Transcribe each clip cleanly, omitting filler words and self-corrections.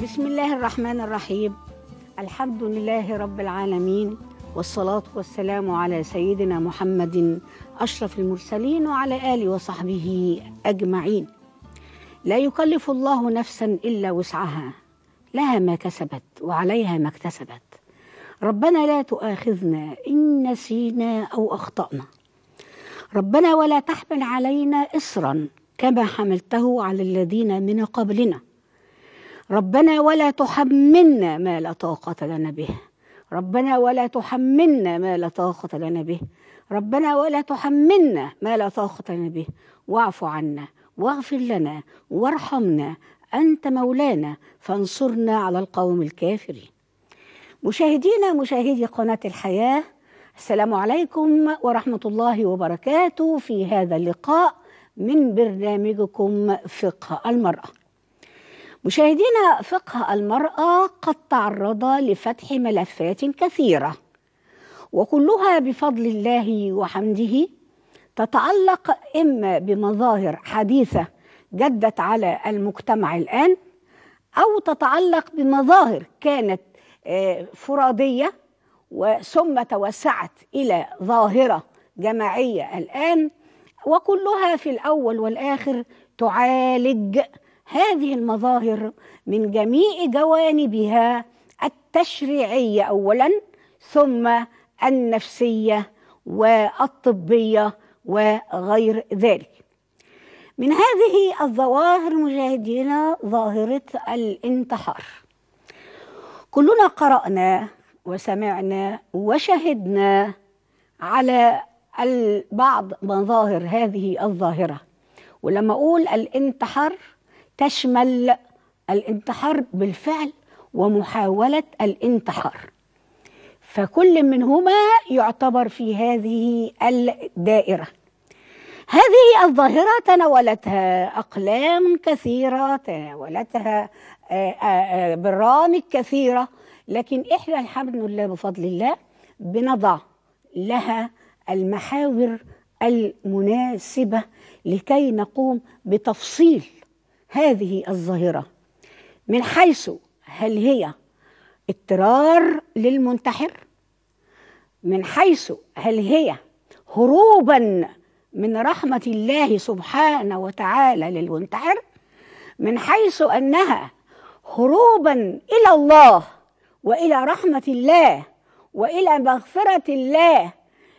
بسم الله الرحمن الرحيم. الحمد لله رب العالمين، والصلاة والسلام على سيدنا محمد أشرف المرسلين وعلى آله وصحبه أجمعين. لا يكلف الله نفسا إلا وسعها، لها ما كسبت وعليها ما اكتسبت. ربنا لا تؤاخذنا إن نسينا أو أخطأنا. ربنا ولا تحمل علينا إصرا كما حملته على الذين من قبلنا. ربنا ولا تحملنا ما لا طاقة لنا به. ربنا ولا تحملنا ما لا طاقة لنا به. ربنا ولا تحملنا ما لا طاقة لنا به. واعف عنا واغفر لنا وارحمنا، أنت مولانا فانصرنا على القوم الكافرين. مشاهدينا مشاهدي قناة الحياة، السلام عليكم ورحمة الله وبركاته في هذا اللقاء من برنامجكم فقه المرأة. مشاهدينا، فقه المرأة قد تعرض لفتح ملفات كثيرة، وكلها بفضل الله وحمده تتعلق إما بمظاهر حديثة جدت على المجتمع الآن، أو تتعلق بمظاهر كانت فرادية ثم توسعت إلى ظاهرة جماعية الآن، وكلها في الأول والآخر تعالج هذه المظاهر من جميع جوانبها التشريعية أولا، ثم النفسية والطبية وغير ذلك. من هذه الظواهر مشاهدينا ظاهرة الانتحار. كلنا قرأنا وسمعنا وشهدنا على بعض مظاهر هذه الظاهرة، ولما أقول الانتحار تشمل الانتحار بالفعل ومحاولة الانتحار، فكل منهما يعتبر في هذه الدائرة. هذه الظاهرة تناولتها أقلام كثيرة، تناولتها برامج كثيرة، لكن إحنا الحمد لله بفضل الله بنضع لها المحاور المناسبة لكي نقوم بتفصيل هذه الظاهرة، من حيث هل هي اضطرار للمنتحر، من حيث هل هي هروبا من رحمة الله سبحانه وتعالى للمنتحر، من حيث أنها هروبا إلى الله وإلى رحمة الله وإلى مغفرة الله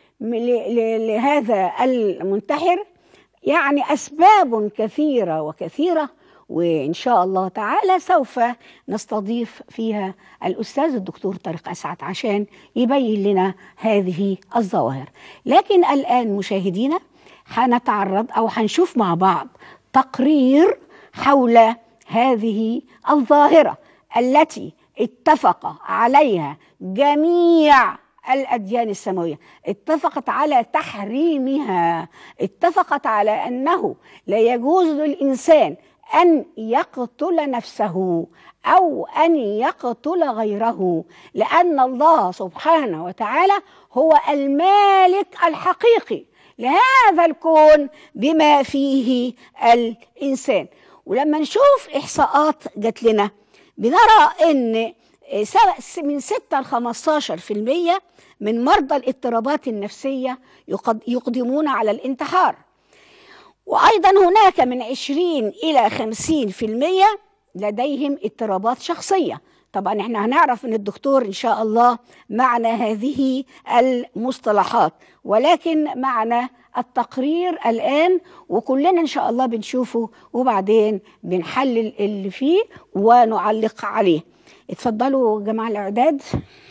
لهذا المنتحر. يعني أسباب كثيرة وكثيرة، وإن شاء الله تعالى سوف نستضيف فيها الأستاذ الدكتور طارق أسعد عشان يبين لنا هذه الظواهر. لكن الآن مشاهدينا هنتعرض أو هنشوف مع بعض تقرير حول هذه الظاهرة التي اتفق عليها جميع الأديان السماوية، اتفقت على تحريمها، اتفقت على أنه لا يجوز للإنسان أن يقتل نفسه أو أن يقتل غيره، لأن الله سبحانه وتعالى هو المالك الحقيقي لهذا الكون بما فيه الإنسان. ولما نشوف إحصاءات جات لنا بنرى أن من 6 ل 15% من مرضى الاضطرابات النفسية يقدمون على الانتحار، وأيضا هناك من 20 إلى 50% لديهم اضطرابات شخصية. طبعا احنا هنعرف من الدكتور إن شاء الله معنى هذه المصطلحات، ولكن معنا التقرير الآن وكلنا إن شاء الله بنشوفه وبعدين بنحلل اللي فيه ونعلق عليه. اتفضلوا جماعة الإعداد.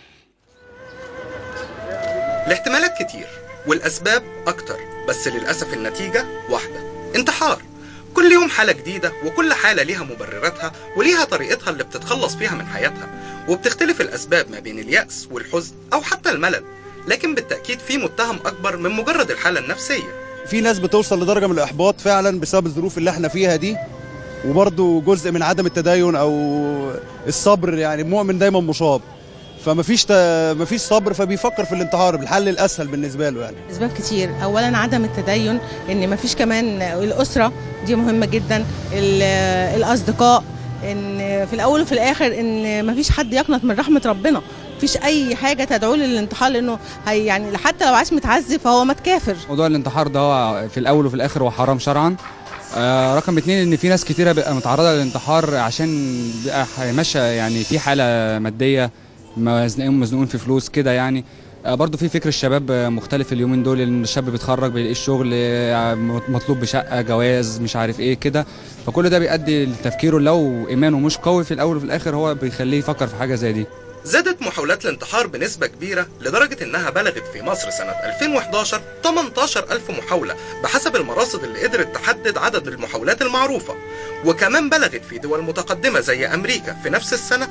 الاحتمالات كتير والأسباب أكتر، بس للأسف النتيجة واحدة، انتحار. كل يوم حالة جديدة، وكل حالة ليها مبرراتها وليها طريقتها اللي بتتخلص فيها من حياتها، وبتختلف الأسباب ما بين اليأس والحزن أو حتى الملل، لكن بالتأكيد في متهم أكبر من مجرد الحالة النفسية. في ناس بتوصل لدرجة من الإحباط فعلا بسبب الظروف اللي احنا فيها دي، وبرضه جزء من عدم التدين أو الصبر. يعني المؤمن دايما مصاب، فمفيش صبر، فبيفكر في الانتحار بالحل الاسهل بالنسبه له. يعني اسباب كتير، اولا عدم التدين، ان مفيش كمان الاسره دي مهمه جدا، الاصدقاء، ان في الاول وفي الاخر ان مفيش حد يقنط من رحمه ربنا، مفيش اي حاجه تدعو للانتحار، لانه يعني حتى لو عاش متعذب فهو مات كافر. موضوع الانتحار ده هو في الاول وفي الاخر هو حرام شرعا. رقم 2 ان في ناس كتيره بقى متعرضه للانتحار عشان بقى ماشيه يعني في حاله ماديه، مزنوقين في فلوس كده يعني. برضو في فكر الشباب مختلف اليومين دول، ان الشاب بيتخرج بيلاقي الشغل مطلوب بشقه جواز مش عارف ايه كده، فكل ده بيؤدي لتفكيره لو ايمانه مش قوي في الاول وفي الاخر هو بيخليه يفكر في حاجه زي دي. زادت محاولات الانتحار بنسبة كبيرة لدرجة إنها بلغت في مصر سنة 2011 18,000 محاولة بحسب المراصد اللي قدرت تحدد عدد المحاولات المعروفة، وكمان بلغت في دول متقدمة زي أمريكا في نفس السنة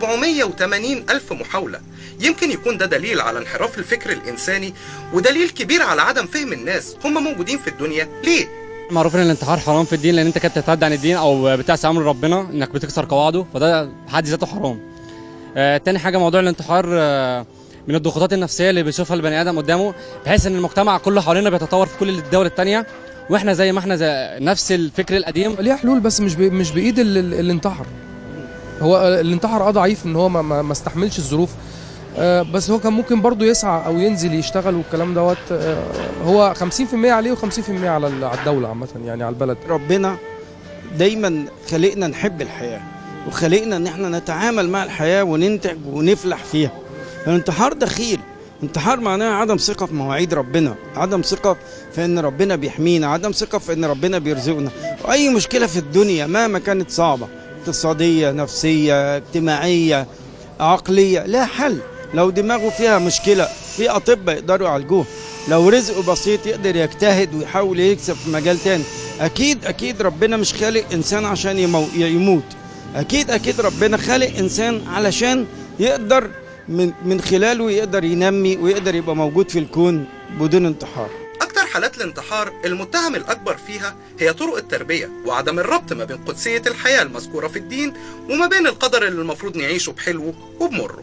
480,000 محاولة. يمكن يكون ده دليل على انحراف الفكر الإنساني ودليل كبير على عدم فهم الناس هم موجودين في الدنيا ليه. معروف ان الانتحار حرام في الدين، لان انت كده بتتعدى عن الدين او بتعصي امر ربنا، انك بتكسر قواعده، فده بحد ذاته حرام. تاني حاجه موضوع الانتحار من الضغوطات النفسيه اللي بيشوفها البني ادم قدامه، بحيث ان المجتمع كله حوالينا بيتطور في كل الدول الثانيه، واحنا زي ما احنا زي نفس الفكر القديم. ليه حلول بس مش بايد اللي انتحر. هو اللي انتحر ضعيف ان هو ما استحملش الظروف، بس هو كان ممكن برضه يسعى او ينزل يشتغل والكلام دوت. هو 50% عليه و50% على الدوله عامه، يعني على البلد. ربنا دايما خلقنا نحب الحياه، وخلقنا ان احنا نتعامل مع الحياه وننتج ونفلح فيها. الانتحار دخيل، انتحار معناه عدم ثقه في مواعيد ربنا، عدم ثقه في ان ربنا بيحمينا، عدم ثقه في ان ربنا بيرزقنا. واي مشكله في الدنيا مهما كانت صعبه، اقتصاديه، نفسيه، اجتماعيه، عقليه، لا حل. لو دماغه فيها مشكله في اطباء يقدروا يعالجوها، لو رزقه بسيط يقدر يجتهد ويحاول يكسب في مجال تاني. اكيد ربنا مش خالق انسان عشان يموت. اكيد ربنا خالق انسان علشان يقدر من خلاله يقدر ينمي ويقدر يبقى موجود في الكون بدون انتحار. أكتر حالات الانتحار المتهم الأكبر فيها هي طرق التربية وعدم الربط ما بين قدسية الحياة المذكورة في الدين وما بين القدر اللي المفروض نعيشه بحلوه وبمره.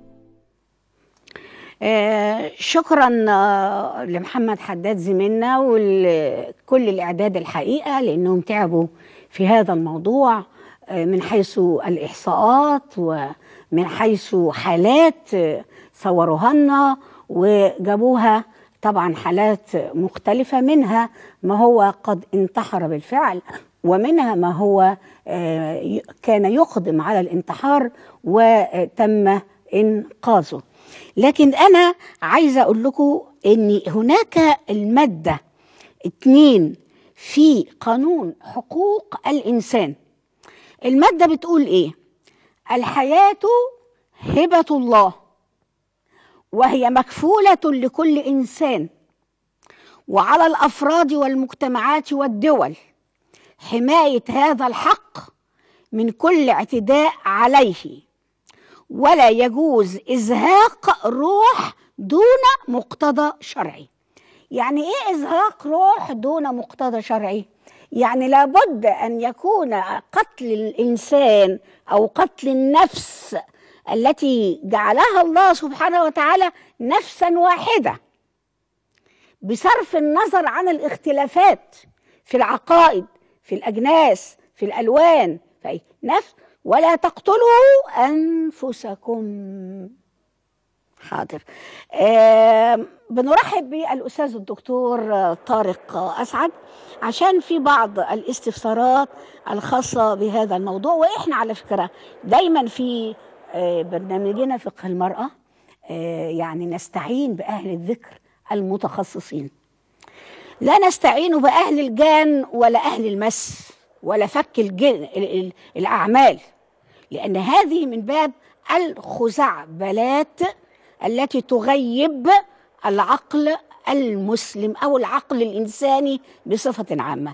شكرا لمحمد حداد زميلنا وكل الإعداد الحقيقة، لأنهم تعبوا في هذا الموضوع من حيث الإحصاءات ومن حيث حالات صوروها لنا وجابوها. طبعا حالات مختلفة، منها ما هو قد انتحر بالفعل، ومنها ما هو كان يقدم على الانتحار وتم إنقاذه. لكن أنا عايزة أقول لكم أن هناك المادة 2 في قانون حقوق الإنسان. المادة بتقول إيه؟ الحياة هبة الله، وهي مكفولة لكل إنسان، وعلى الأفراد والمجتمعات والدول حماية هذا الحق من كل اعتداء عليه، ولا يجوز إزهاق روح دون مقتضى شرعي. يعني إيه إزهاق روح دون مقتضى شرعي؟ يعني لابد أن يكون قتل الإنسان أو قتل النفس التي جعلها الله سبحانه وتعالى نفسا واحدة، بصرف النظر عن الاختلافات في العقائد، في الأجناس، في الألوان، في نفس. ولا تقتلوا أنفسكم. حاضر. بنرحب بالأستاذ الدكتور طارق أسعد عشان في بعض الاستفسارات الخاصة بهذا الموضوع. وإحنا على فكرة دايما في برنامجنا فقه المرأة يعني نستعين بأهل الذكر المتخصصين، لا نستعين بأهل الجان ولا أهل المس ولا فك الأعمال، لأن هذه من باب الخزعبلات التي تغيب العقل المسلم أو العقل الإنساني بصفة عامة.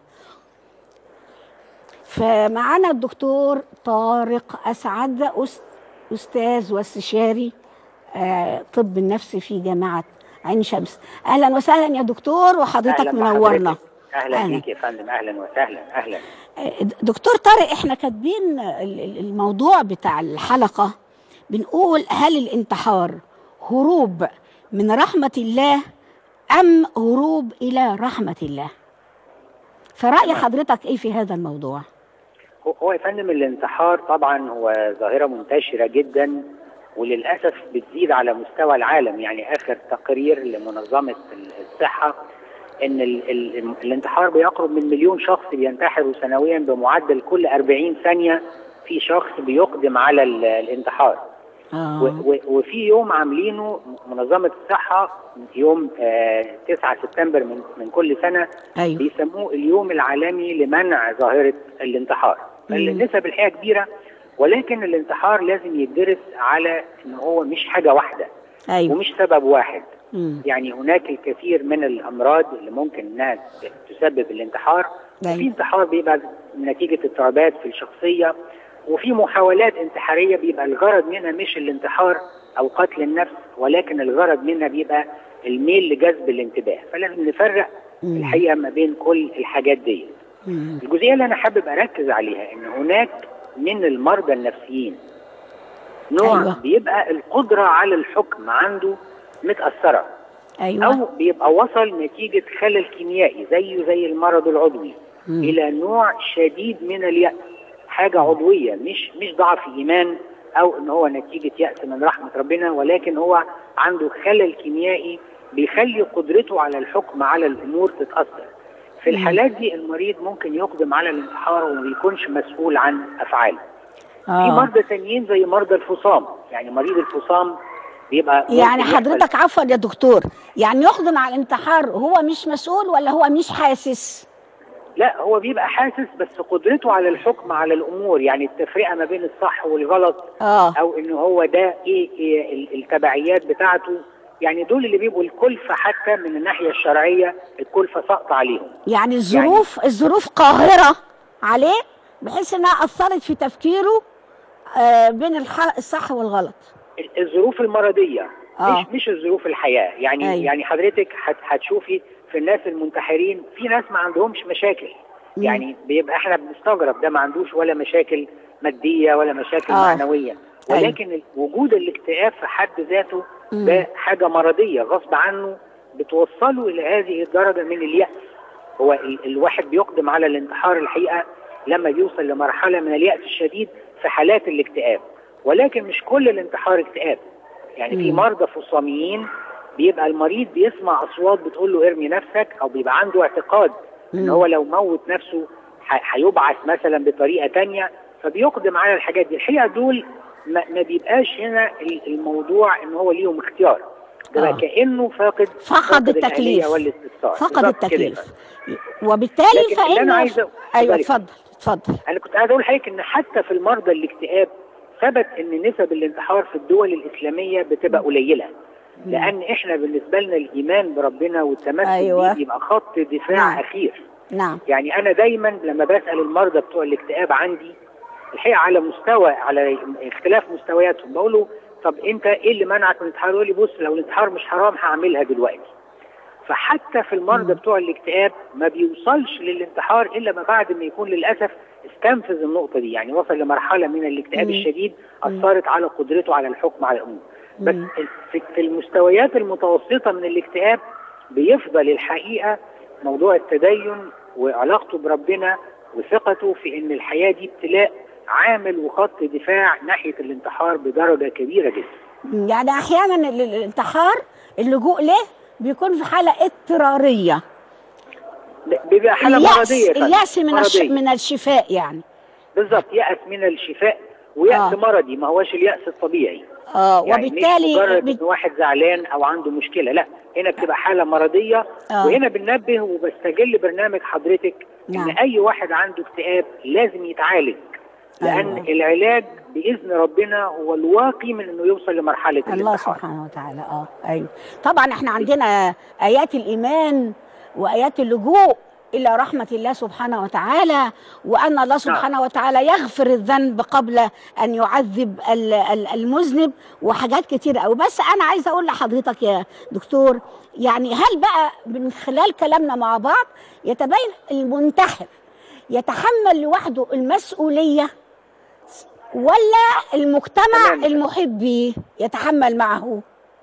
فمعنا الدكتور طارق أسعد، أستاذ واستشاري طب النفس في جامعة عين شمس. أهلا وسهلا يا دكتور، وحضرتك منورنا. أهلا بيك يا فندم. أهلا وسهلا. أهلا دكتور طارق، احنا كاتبين الموضوع بتاع الحلقة، بنقول هل الانتحار هروب من رحمة الله أم هروب إلى رحمة الله؟ فرأي حضرتك إيه في هذا الموضوع؟ هو يا فندم الانتحار طبعا هو ظاهرة منتشرة جدا، وللأسف بتزيد على مستوى العالم. يعني آخر تقرير لمنظمة الصحة إن الانتحار بيقرب من 1,000,000 شخص بينتحروا سنويا، بمعدل كل 40 ثانية في شخص بيقدم على الانتحار. وفي يوم عاملينه منظمة الصحة يوم 9 سبتمبر من كل سنة. أيوة. بيسموه اليوم العالمي لمنع ظاهرة الانتحار. النسب الحقيقة كبيرة، ولكن الانتحار لازم يدرس على ان هو مش حاجة واحدة. أيوة. ومش سبب واحد. يعني هناك الكثير من الامراض اللي ممكن انها تسبب الانتحار. أيوة. في انتحار بيبقى نتيجة اضطرابات في الشخصية، وفي محاولات انتحارية بيبقى الغرض منها مش الانتحار او قتل النفس، ولكن الغرض منها بيبقى الميل لجذب الانتباه. فلازم نفرق الحقيقة ما بين كل الحاجات دي. الجزئية اللي انا حابب اركز عليها ان هناك من المرضى النفسيين نوع أيوة. بيبقى القدرة على الحكم عنده متأثرة. أيوة. او بيبقى وصل نتيجة خلل كيميائي زي المرض العضوي الى نوع شديد من اليأس، حاجة عضوية مش ضعف ايمان او ان هو نتيجة يأس من رحمة ربنا، ولكن هو عنده خلل كيميائي بيخلي قدرته على الحكم على الامور تتأثر. في الحالات دي المريض ممكن يقدم على الانتحار وما بيكونش مسؤول عن افعاله. في مرضى تانيين زي مرضى الفصام، يعني مريض الفصام بيبقى يعني حضرتك عفوا يا دكتور، يعني يقدم على الانتحار هو مش مسؤول ولا هو مش حاسس؟ لا، هو بيبقى حاسس بس قدرته على الحكم على الامور، يعني التفرقه ما بين الصح والغلط او ان هو ده ايه التبعيات بتاعته، يعني دول اللي بيبقوا الكلفة حتى من الناحية الشرعية الكلفة سقط عليهم. يعني الظروف قاهرة عليه بحيث انها اثرت في تفكيره بين الصح والغلط. الظروف المرضية مش الظروف الحياة. يعني أيوة. يعني حضرتك هتشوفي في الناس المنتحرين في ناس ما عندهمش مشاكل. يعني بيبقى احنا بنستغرب ده ما عندوش ولا مشاكل مادية ولا مشاكل معنوية، ولكن أيوة. وجود الاكتئاب في حد ذاته ده حاجة مرضية غصب عنه بتوصله إلى هذه الدرجة من اليأس. هو الواحد بيقدم على الانتحار الحقيقة لما بيوصل لمرحلة من اليأس الشديد في حالات الاكتئاب، ولكن مش كل الانتحار اكتئاب. يعني في مرضى فصاميين بيبقى المريض بيسمع أصوات بتقول له ارمي نفسك، أو بيبقى عنده اعتقاد إن هو لو موت نفسه هيبعث مثلا بطريقة تانية، فبيقدم على الحاجات دي. الحقيقة دول ما بيبقاش هنا الموضوع ان هو ليهم اختيار، ده كأنه فقد التكليف والاستفسار، فقد التكليف. وبالتالي فإنه ايوه اتفضل. انا كنت عايز اقول لحضرتك ان حتى في المرضى الاكتئاب ثبت ان نسب الانتحار في الدول الإسلامية بتبقى قليلة، لان احنا بالنسبة لنا الايمان بربنا والتمسك بيه بيبقى خط دفاع اخير. نعم. يعني انا دايما لما بسأل المرضى بتوع الاكتئاب عندي الحقيقة على اختلاف مستوياتهم، بقول له طب انت ايه اللي منعك من الانتحار؟ يقول لي بص لو الانتحار مش حرام هعملها دلوقتي. فحتى في المرضى بتوع الاكتئاب ما بيوصلش للانتحار الا ما بعد ما يكون للاسف استنفذ النقطة دي، يعني وصل لمرحلة من الاكتئاب الشديد اثرت على قدرته على الحكم على الامور. بس في المستويات المتوسطة من الاكتئاب بيفضل الحقيقة موضوع التدين وعلاقته بربنا وثقته في ان الحياة دي ابتلاء عامل وخط دفاع ناحية الانتحار بدرجة كبيرة جدا. يعني احيانا الانتحار اللجوء له بيكون في حالة اضطرارية، بيبقى حالة مرضية. اليأس من الشفاء يعني. بالظبط، يأس من الشفاء ويأس مرضي، ما هوش اليأس الطبيعي. يعني وبالتالي مش مجرد ان واحد زعلان او عنده مشكلة، لا هنا بتبقى حالة مرضية. وهنا بننبه وبستجل برنامج حضرتك ان اي واحد عنده اكتئاب لازم يتعالج، لأن العلاج بإذن ربنا هو الواقي من أنه يوصل لمرحلة الله سبحانه وتعالى. أيوه طبعا احنا عندنا آيات الإيمان وآيات اللجوء إلى رحمة الله سبحانه وتعالى، وأن الله سبحانه وتعالى يغفر الذنب قبل أن يعذب المذنب وحاجات كتير قوي. بس أنا عايزة أقول لحضرتك يا دكتور، يعني هل بقى من خلال كلامنا مع بعض يتبين المنتحر يتحمل لوحده المسؤولية ولا المجتمع المحيط به يتحمل معه؟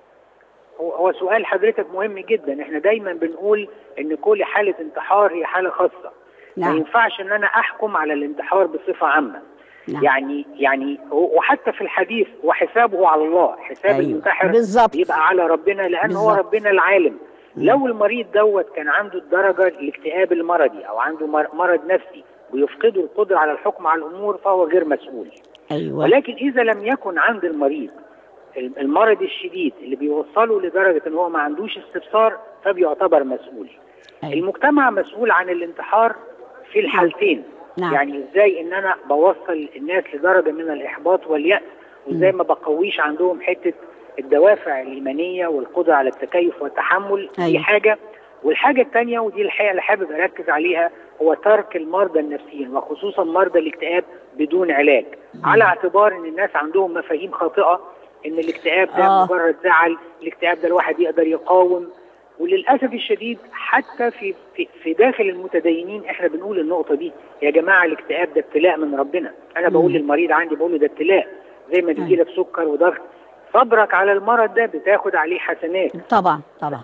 هو سؤال حضرتك مهم جدا. احنا دايما بنقول ان كل حالة انتحار هي حالة خاصة، نعم. ما ينفعش ان انا احكم على الانتحار بصفه عامه. نعم. يعني وحتى في الحديث وحسابه على الله، حساب المنتحر بالظبط يبقى على ربنا، لان هو ربنا العالم. لو المريض كان عنده الدرجه الاكتئاب المرضي او عنده مرض نفسي ويفقده القدره على الحكم على الامور فهو غير مسؤول. ولكن اذا لم يكن عند المريض المرض الشديد اللي بيوصله لدرجه ان هو ما عندوش استفسار فبيعتبر مسؤول. المجتمع مسؤول عن الانتحار في الحالتين. نعم. يعني ازاي ان انا بوصل الناس لدرجه من الاحباط واليأس، وازاي ما بقويش عندهم حته الدوافع الايمانيه والقدره على التكيف والتحمل. دي حاجه. والحاجه الثانيه ودي الحقيقه اللي حابب اركز عليها هو ترك المرضى النفسيين وخصوصا مرضى الاكتئاب بدون علاج، على اعتبار ان الناس عندهم مفاهيم خاطئه ان الاكتئاب ده مجرد زعل، الاكتئاب ده الواحد يقدر يقاوم. وللاسف الشديد حتى في داخل المتدينين احنا بنقول النقطه دي، يا جماعه الاكتئاب ده ابتلاء من ربنا. انا بقول للمريض عندي بقول له ده ابتلاء، زي ما بيجي لك سكر وضغط، صبرك على المرض ده بتاخد عليه حسنات. طبعا.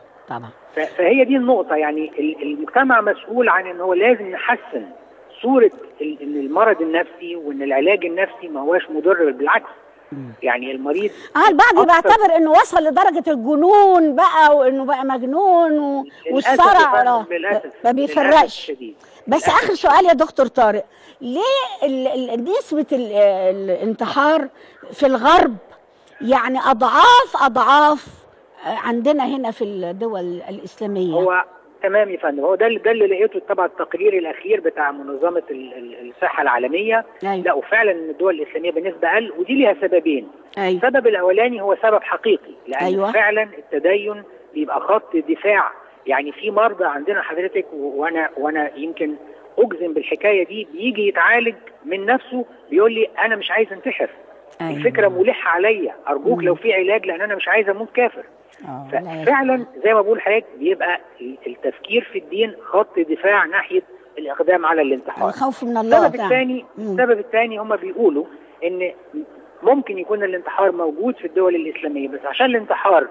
فهي دي النقطه. يعني المجتمع مسؤول عن ان هو لازم نحسن صوره ان المرض النفسي وان العلاج النفسي ما هواش مضر، بالعكس. يعني المريض البعض بيعتبر انه وصل لدرجه الجنون بقى، وانه بقى مجنون والصرع ما بيفرقش. بس اخر سؤال يا دكتور طارق، ليه نسبه الانتحار في الغرب يعني اضعاف عندنا هنا في الدول الاسلاميه؟ هو تمام يا فندم، هو ده اللي لقيته تبع التقرير الاخير بتاع منظمه الصحه العالميه. لا وفعلا ان الدول الاسلاميه بالنسبه اقل، ودي ليها سببين. السبب الاولاني هو سبب حقيقي، لان فعلا التدين بيبقى خط دفاع. يعني في مرضى عندنا حضرتك وانا يمكن اجزم بالحكايه دي، بيجي يتعالج من نفسه بيقول لي انا مش عايز انتحر. الفكره ملحه عليا، ارجوك لو في علاج لان انا مش عايز اموت كافر. فعلا زي ما بقول حضرتك بيبقى التفكير في الدين خط دفاع ناحيه الاقدام على الانتحار. الخوف من الله. السبب الثاني هم بيقولوا ان ممكن يكون الانتحار موجود في الدول الاسلاميه، بس عشان الانتحار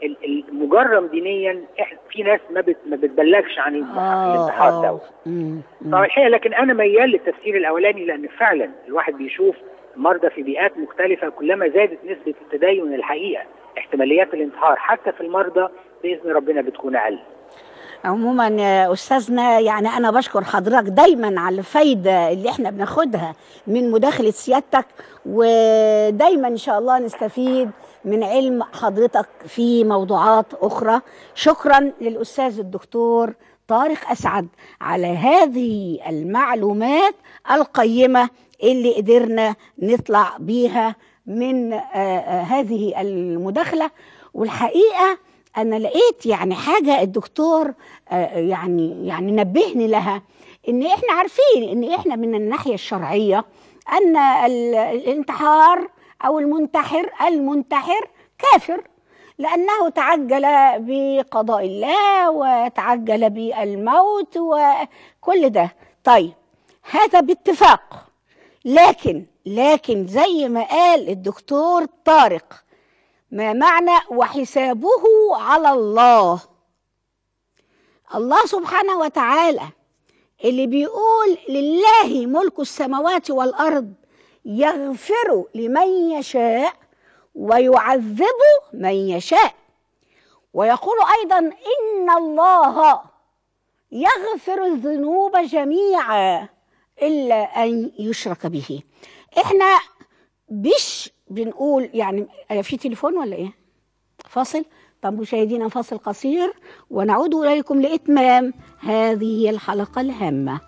المجرم دينيا في ناس ما بتبلغش عن الانتحار ده. طبعا الحقيقه لكن انا ميال للتفسير الاولاني، لان فعلا الواحد بيشوف مرضى في بيئات مختلفه كلما زادت نسبه التدين الحقيقه احتماليات الانتحار حتى في المرضى باذن ربنا بتكون اقل. عموما يا استاذنا، يعني انا بشكر حضرتك دايما على الفايده اللي احنا بناخدها من مداخله سيادتك، ودايما ان شاء الله نستفيد من علم حضرتك في موضوعات اخرى. شكرا للاستاذ الدكتور طارق أسعد على هذه المعلومات القيمه اللي قدرنا نطلع بيها من هذه المداخله. والحقيقه أنا لقيت يعني حاجة الدكتور يعني نبهني لها، إن إحنا عارفين إن إحنا من الناحية الشرعية أن الانتحار أو المنتحر كافر، لأنه تعجل بقضاء الله وتعجل بالموت وكل ده. طيب هذا باتفاق، لكن زي ما قال الدكتور طارق، ما معنى وحسابه على الله؟ الله سبحانه وتعالى اللي بيقول لله ملك السماوات والأرض، يغفر لمن يشاء ويعذب من يشاء. ويقول أيضا إن الله يغفر الذنوب جميعا إلا أن يشرك به. إحنا مش بنقول يعني في تليفون ولا ايه؟ فاصل؟ طب مشاهدينا فاصل قصير ونعود اليكم لاتمام هذه الحلقه الهامه.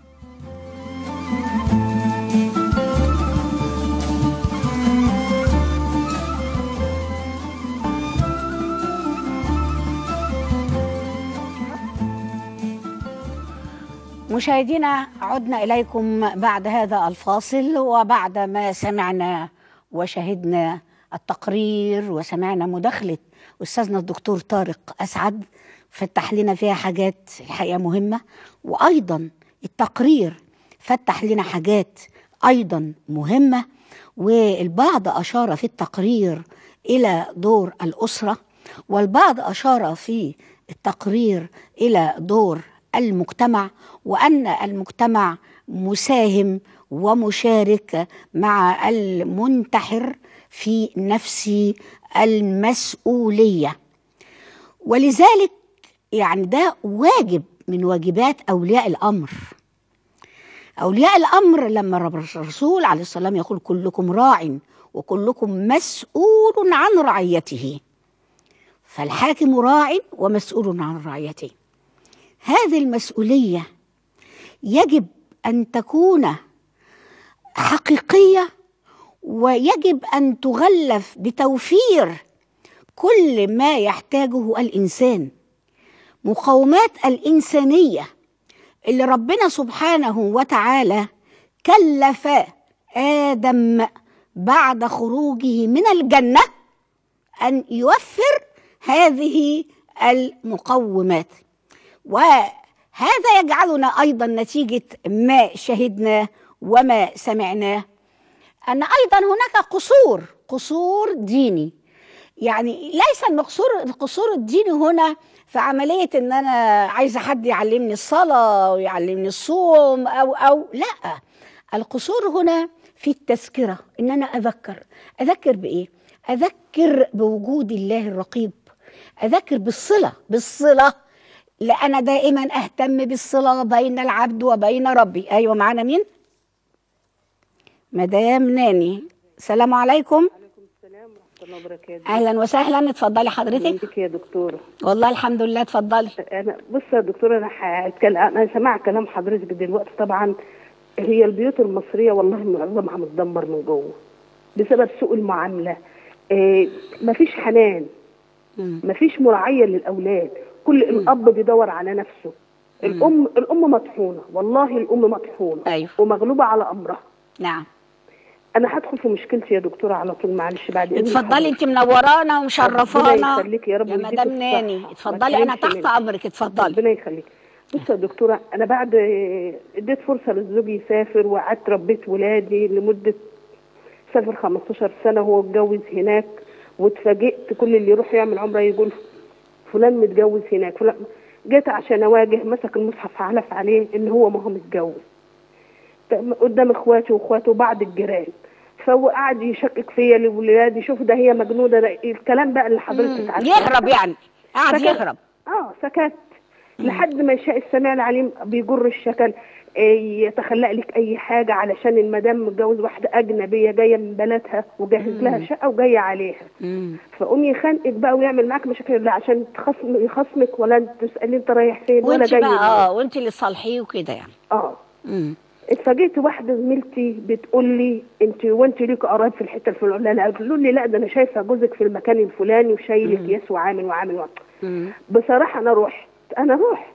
مشاهدينا عدنا اليكم بعد هذا الفاصل، وبعد ما سمعنا وشهدنا التقرير وسمعنا مداخلة أستاذنا الدكتور طارق أسعد، فتح لنا فيها حاجات الحقيقة مهمة، وأيضا التقرير فتح لنا حاجات أيضا مهمة. والبعض أشار في التقرير إلى دور الأسرة، والبعض أشار في التقرير إلى دور المجتمع، وأن المجتمع مساهم ومشارك مع المنتحر في نفس المسؤولية. ولذلك يعني ده واجب من واجبات أولياء الأمر. أولياء الأمر لما الرسول عليه السلام يقول كلكم راع وكلكم مسؤول عن رعيته، فالحاكم راع ومسؤول عن رعيته. هذه المسؤولية يجب أن تكون حقيقية، ويجب أن تغلف بتوفير كل ما يحتاجه الإنسان. مقومات الإنسانية اللي ربنا سبحانه وتعالى كلف آدم بعد خروجه من الجنة أن يوفر هذه المقومات. وهذا يجعلنا أيضا نتيجة ما شهدنا وما سمعناه أن أيضا هناك قصور ديني. يعني ليس القصور الديني هنا في عملية أن أنا عايزة حد يعلمني الصلاة ويعلمني الصوم أو لا. القصور هنا في التذكرة، أن أنا أذكر بإيه؟ أذكر بوجود الله الرقيب، أذكر بالصلة، لأنا دائما أهتم بالصلة بين العبد وبين ربي. أيوة، معنا مين؟ مدام ناني. السلام عليكم. وعليكم السلام ورحمة الله وبركاته. أهلا وسهلا، اتفضلي حضرتك. ازيك يا دكتورة؟ والله الحمد لله، اتفضلي. بص يا دكتورة، أنا سمع كلام حضرتك دلوقتي. طبعا هي البيوت المصرية والله معظمها متدمر من جوه بسبب سوء المعاملة. مفيش حنان، مفيش مراعية للأولاد. كل الأب بيدور على نفسه. الأم مطحونة، والله الأم مطحونة. أيوة. ومغلوبة على أمرها. نعم. أنا هدخل في مشكلتي يا دكتورة على طول، معلش بعد إذنك. اتفضلي، أنت منورانا ومشرفانا. ربنا يخليك يا رب يا مدام ناني، اتفضلي، أنا تحت أمرك، اتفضلي. ربنا يخليك. بص يا دكتورة، أنا بعد اديت فرصة لزوجي يسافر، وقعدت ربيت ولادي لمدة سافر 15 سنة. هو اتجوز هناك، واتفاجئت كل اللي يروح يعمل عمرة يقول فلان متجوز هناك، فلان. جيت عشان أواجه، مسك المصحف حلف عليه إن هو ما هو متجوز قدام اخواته وبعض الجيران. فهو قاعد يشكك فيا لولادي، شوف ده هي مجنونه، ده الكلام بقى اللي حضرتك عارفه. يهرب يعني، قاعد يهرب. سكت لحد ما شاء السميع العليم بيجر الشكل، يتخلق لك اي حاجه علشان المدام متجوز واحده اجنبيه جايه من بلدها وجهز لها شقه وجايه عليها. فقوم يخانقك بقى ويعمل معاك مشاكل، لا عشان يخصمك ولا تسالي انت رايح فين ولا جاي بقى. وانت اللي تصالحيه وكده يعني. اتفاجئت واحده زميلتي بتقول لي وانت ليك قرايب في الحته الفلانيه. قالوا لي لا، ده انا شايفه جوزك في المكان الفلاني وشايل اكياس وعامل. بصراحه انا رحت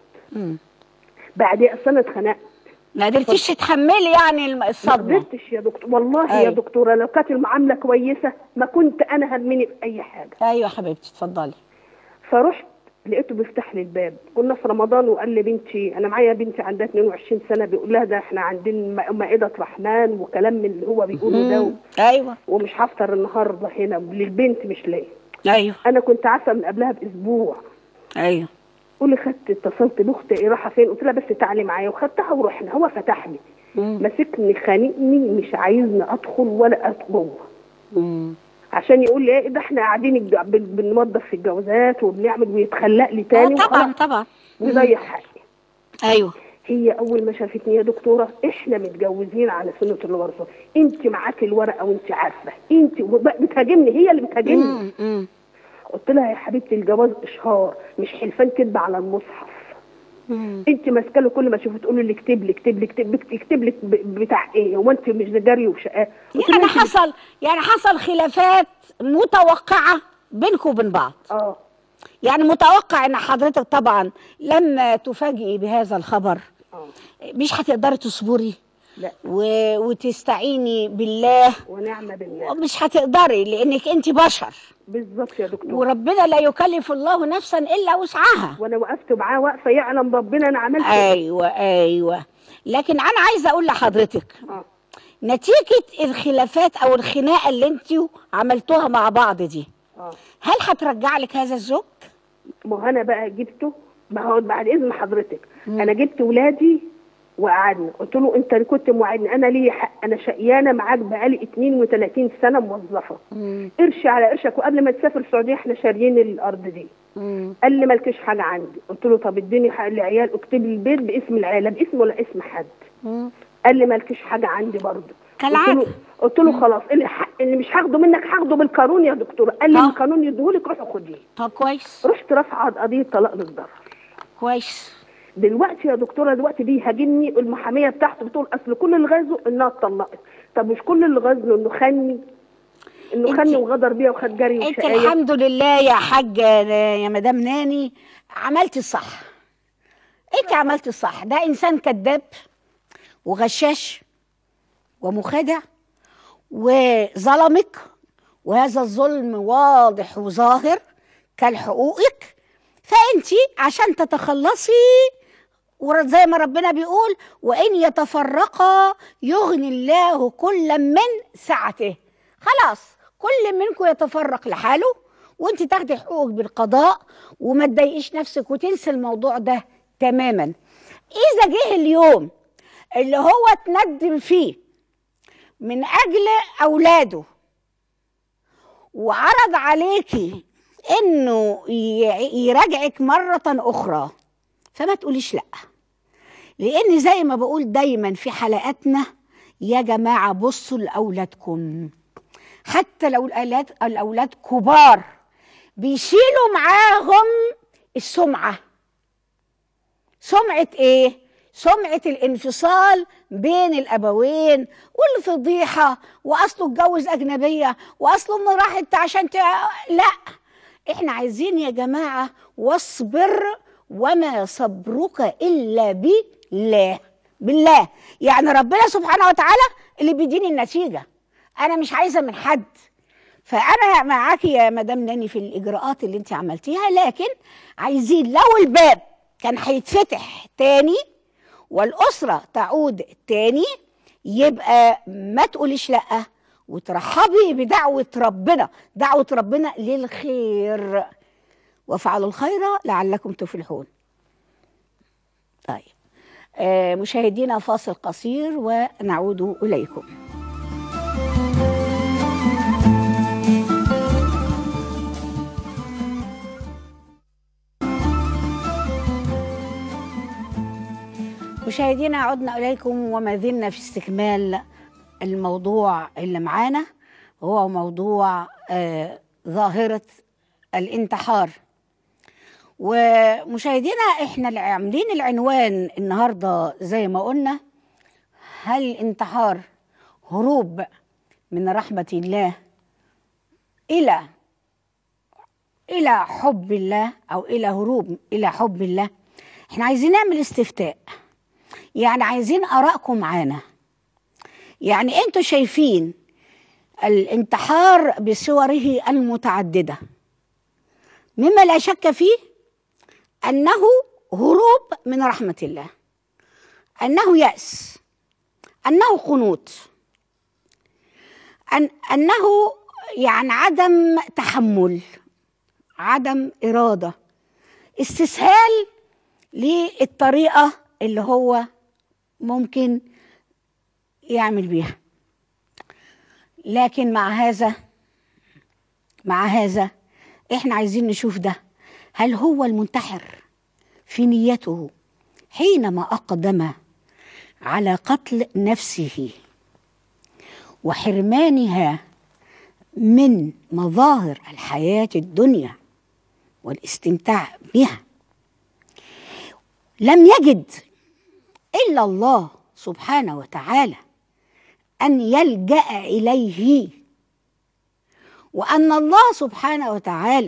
بعد اصلا اتخنقت. ما قدرتيش تتحملي يعني الصدمه؟ ما قدرتش يا دكتور والله. يا دكتوره لو كانت المعامله كويسه ما كنت انا همني باي حاجه. ايوه حبيبتي، اتفضلي. فرحت لقيته بيفتح لي الباب. كنا في رمضان وقال لي بنتي، انا معايا بنتي عندها 22 سنه، بيقول لها ده احنا عندنا مائده رحمن وكلام من اللي هو بيقوله ده. ايوه. ومش هفطر النهارده هنا للبنت مش ليا. ايوه. انا كنت عارفه من قبلها باسبوع. ايوه. قولي اتصلت باختي رايحه فين؟ قلت لها بس تعالي معايا، وخدتها ورحنا. هو فتح لي، مسكني خانقني، مش عايزني ادخل ولا ادخل عشان يقول لي ايه ده احنا قاعدين بننظف في الجوازات وبنعمل، ويتخلق لي تاني. طبعا ويضيع حقي. ايوه. هي اول ما شافتني يا دكتوره، احنا متجوزين على سنه الورثه، انت معاكي الورقه وانت عارفه، انت بتهاجمني، هي اللي بتهاجمني. قلت لها يا حبيبتي الجواز اشهار مش حلفان كدب على المصحف. انت ماسكه له كل ما تشوفي تقول له اكتب لك بتاع ايه؟ هو انت مش جري وشقاء؟ يعني حصل خلافات متوقعه بينكم وبين بعض. يعني متوقع ان حضرتك طبعا لما تفاجئي بهذا الخبر مش هتقدري تصبري. لا. وتستعيني بالله ونعم بالله. مش هتقدري لانك انت بشر. بالظبط يا دكتور. وربنا لا يكلف الله نفسا الا وسعها. وانا وقفت معاه وقفه يعلم ربنا انا عملت ايوه. لكن انا عايزه اقول لحضرتك نتيجه الخلافات او الخناقه اللي انتوا عملتوها مع بعض دي، هل هترجع لك هذا الزوج؟ ما هو انا بقى جبته، ما هو بعد اذن حضرتك انا جبت ولادي وقعدنا، قلت له انت كنت موعدني، انا ليه حق، انا شقيانه معاك بقالي 32 سنه موظفه، قرشي على قرشك، وقبل ما تسافر السعوديه احنا شاريين الارض دي. قال لي مالكش حاجه عندي، قلت له طب اديني حق العيال، اكتب لي البيت باسم العيله، باسم ولا اسم حد؟ قال لي مالكش حاجه عندي برضه. قلت له خلاص اللي مش هاخده منك هاخده بالقانون يا دكتور. قال لي القانون يديهولك روحي خديه. طب كويس. رحت رافعه قضيه طلاق للضرر. كويس. دلوقتي يا دكتوره دلوقتي بيهاجمني المحاميه بتاعته، بتقول اصل كل اللي غازه انها اتطلقت. طب مش كل اللي غازه انه خني وغدر بيها وخد جري وشقايه. انت الحمد لله يا حاجه يا مدام ناني عملتي الصح. انت عملتي الصح. ده انسان كذاب وغشاش ومخادع وظلمك، وهذا الظلم واضح وظاهر كالحقوقك. فانت عشان تتخلصي، وزي ما ربنا بيقول وان يتفرقا يغني الله كلا من سعته، خلاص كل منكم يتفرق لحاله وانت تاخدي حقوقك بالقضاء وما تضايقيش نفسك وتنسي الموضوع ده تماما. اذا جه اليوم اللي هو اتندم فيه من اجل اولاده وعرض عليكي انه يراجعك مرة اخرى، فما تقوليش لا. لان زي ما بقول دايما في حلقاتنا يا جماعة بصوا لأولادكم، حتى لو الأولاد كبار بيشيلوا معاهم السمعة. سمعة ايه؟ سمعة الانفصال بين الأبوين والفضيحة، وأصله اتجوز أجنبية، وأصله أمه راحت عشان لا، احنا عايزين يا جماعة واصبر وما صبرك إلا بالله. يعني ربنا سبحانه وتعالى اللي بيديني النتيجة، أنا مش عايزة من حد. فأنا معاكي يا مدام ناني في الإجراءات اللي انت عملتيها، لكن عايزين لو الباب كان هيتفتح تاني والأسرة تعود تاني، يبقى ما تقوليش لأ وترحبي بدعوة ربنا. دعوة ربنا للخير، وافعلوا الخير لعلكم تفلحون. طيب مشاهدينا فاصل قصير ونعود إليكم. مشاهدينا عدنا إليكم وما زلنا في استكمال الموضوع اللي معانا، هو موضوع ظاهرة الانتحار. ومشاهدينا احنا عاملين العنوان النهاردة زي ما قلنا، هل الانتحار هروب من رحمة الله إلى حب الله، أو إلى هروب إلى حب الله؟ احنا عايزين نعمل استفتاء، يعني عايزين آرائكم معانا. يعني انتوا شايفين الانتحار بصوره المتعددة مما لا شك فيه أنه هروب من رحمة الله، أنه يأس، أنه قنوط، أنه يعني عدم تحمل، عدم إرادة، استسهال للطريقة اللي هو ممكن يعمل بيها. لكن مع هذا احنا عايزين نشوف ده، هل هو المنتحر في نيته حينما أقدم على قتل نفسه وحرمانها من مظاهر الحياة الدنيا والاستمتاع بها، لم يجد إلا الله سبحانه وتعالى أن يلجأ إليه، وأن الله سبحانه وتعالى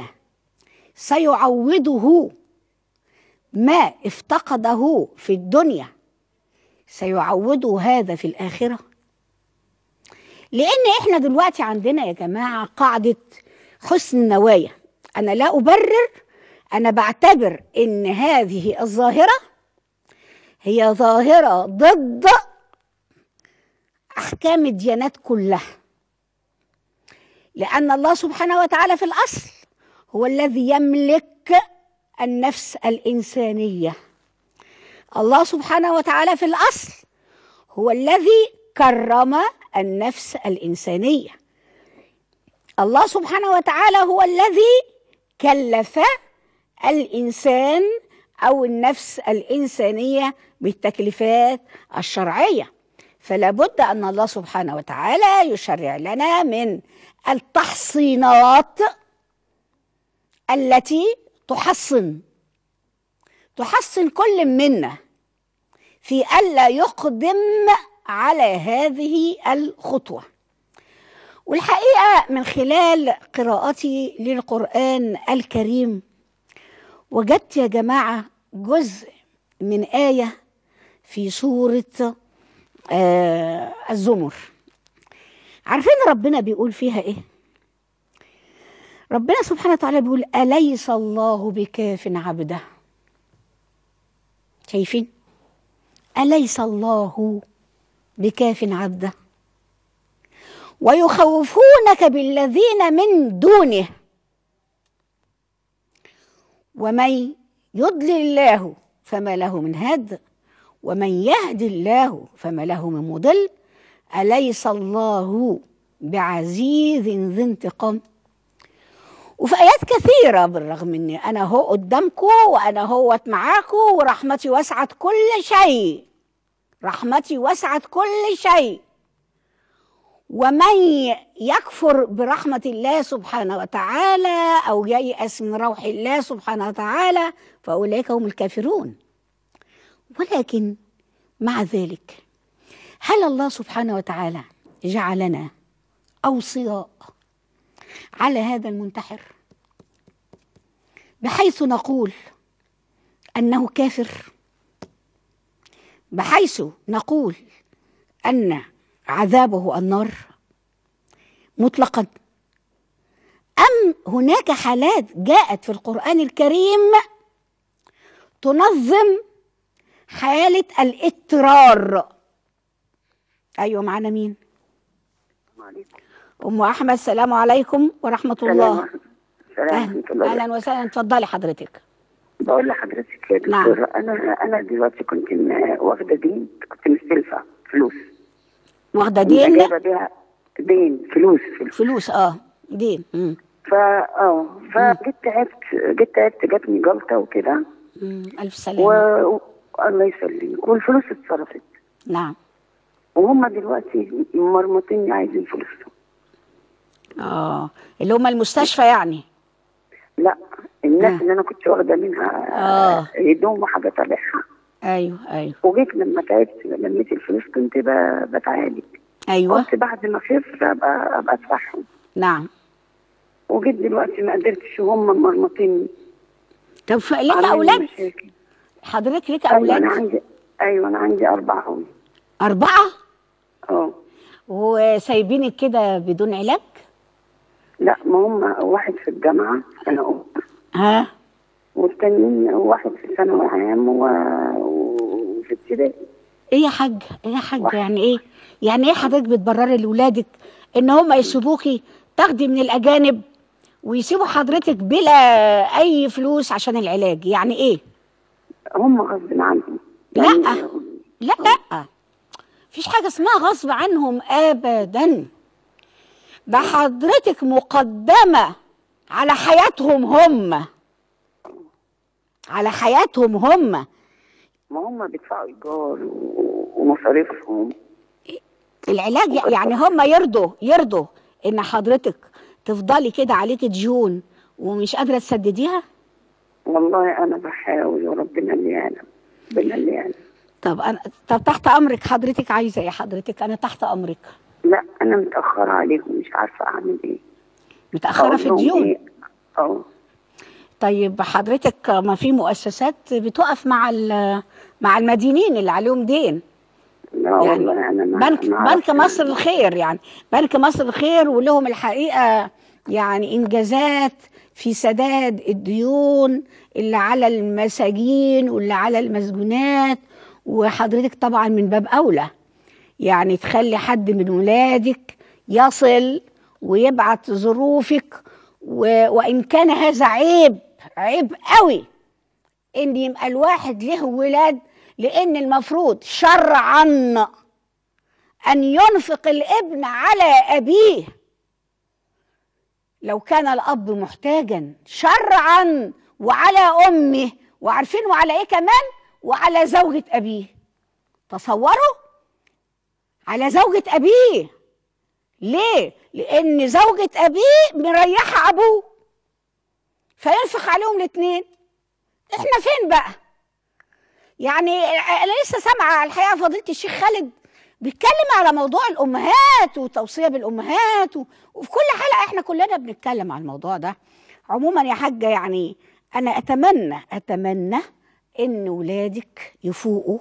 سيعوضه ما افتقده في الدنيا، سيعوضه هذا في الآخرة. لأن إحنا دلوقتي عندنا يا جماعة قاعدة حسن النوايا. أنا لا أبرر، أنا بعتبر إن هذه الظاهرة هي ظاهرة ضد أحكام الديانات كلها، لأن الله سبحانه وتعالى في الأصل هو الذي يملك النفس الإنسانية، الله سبحانه وتعالى في الأصل هو الذي كرم النفس الإنسانية. الله سبحانه وتعالى هو الذي كلف الإنسان أو النفس الإنسانية بالتكليفات الشرعية، فلا بد أن الله سبحانه وتعالى يشرع لنا من التحصينات التي تحصن كل منا في ألا يقدم على هذه الخطوة. والحقيقة من خلال قراءتي للقرآن الكريم وجدت يا جماعة جزء من آية في سورة الزمر. عارفين ربنا بيقول فيها إيه؟ ربنا سبحانه وتعالى بيقول أليس الله بكاف عبده. شايفين؟ أليس الله بكاف عبده ويخوفونك بالذين من دونه ومن يضلل الله فما له من هاد ومن يهد الله فما له من مضل أليس الله بعزيز ذي انتقام. وفي آيات كثيرة بالرغم أني أنا هو قدامكم وأنا هوت معاكم ورحمتي وسعت كل شيء، رحمتي وسعت كل شيء، ومن يكفر برحمة الله سبحانه وتعالى أو ييأس من روح الله سبحانه وتعالى فأولئك هم الكافرون. ولكن مع ذلك هل الله سبحانه وتعالى جعلنا أوصياء على هذا المنتحر بحيث نقول أنه كافر، بحيث نقول أن عذابه النار مطلقا؟ أم هناك حالات جاءت في القرآن الكريم تنظم حالة الاضطرار؟ أيوة، معنا مين؟ أم أحمد. السلام عليكم ورحمة الله. أهلا وسهلا، اتفضلي حضرتك. بقول لحضرتك يا دكتور، أنا دلوقتي كنت واخدة دين، كنت مستلفة فلوس. واخدة دين؟ جايبة بيها دين، فلوس دين. فجيت تعبت جاتني جلطة وكده. ألف سلامة. الله يسلمك. والفلوس اتصرفت. نعم. وهم دلوقتي مرمطين عايزين فلوسهم. اللي هم المستشفى يعني؟ لا، الناس اللي انا كنت واخده منها هدوم وحاجات ابيعها. ايوه. وجيت لما تعبت لميت الفلوس كنت بتعالج. ايوه. قلت بعد ما اخف ابقى ادفعهم. نعم. وجيت دلوقتي ما قدرتش وهم مرمطين. طب لك اولاد؟ حضرتك لك اولاد؟ انا عندي 4. 4؟ وسايبينك كده بدون علاج؟ لا، ما هم واحد في الجامعة سنة أولى. والتانيين واحد في ثانوي عام وفي ابتدائي. ايه يا حاج يعني ايه؟ يعني ايه حضرتك بتبرري لاولادك ان هم يسيبوكي تاخدي من الاجانب ويسيبوا حضرتك بلا اي فلوس عشان العلاج؟ يعني ايه؟ هم غصب عنهم. لا مفيش حاجة اسمها غصب عنهم ابدا. ده حضرتك مقدمة على حياتهم هم، على حياتهم هم. ما هم بيدفعوا ايجار ومصاريفهم. العلاج يعني هم يرضوا ان حضرتك تفضلي كده عليكي ديون ومش قادرة تسدديها؟ والله انا بحاول وربنا اللي يعلم. طب تحت امرك حضرتك. عايزة ايه حضرتك؟ انا تحت امرك. لا، انا متأخرة عليهم، مش عارفة اعمل ايه. متأخرة في الديون؟ طيب حضرتك ما في مؤسسات بتقف مع المدينين اللي عليهم دين؟ لا يعني والله انا بنك مصر الخير، يعني بنك مصر الخير ولهم الحقيقة يعني انجازات في سداد الديون اللي على المساجين واللي على المسجونات. وحضرتك طبعا من باب اولى يعني تخلي حد من ولادك يصل ويبعت ظروفك، وإن كان هذا عيب قوي إن يبقى الواحد له ولاد لأن المفروض شرعا أن ينفق الابن على أبيه لو كان الأب محتاجا شرعا، وعلى أمه، وعارفين وعلى إيه كمان؟ وعلى زوجة أبيه. تصوروا، على زوجة أبيه. ليه؟ لأن زوجة أبيه مريحة أبوه، فينفق عليهم الاثنين. إحنا فين بقى؟ يعني أنا لسه سامعة الحقيقة فضيلة الشيخ خالد بيتكلم على موضوع الأمهات وتوصية بالأمهات، وفي كل حلقة إحنا كلنا بنتكلم على الموضوع ده. عموما يا حاجة يعني أنا أتمنى إن ولادك يفوقوا